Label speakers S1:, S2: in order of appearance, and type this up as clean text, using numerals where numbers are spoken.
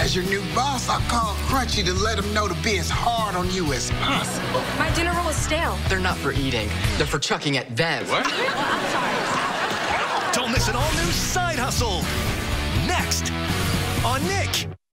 S1: As your new boss, I called Crunchy to let him know to be as hard on you as possible.
S2: My dinner roll is stale.
S3: They're not for eating. They're for chucking at them.
S4: What?
S2: I'm sorry.
S5: Don't miss an all-new Side Hustle. Next on Nick.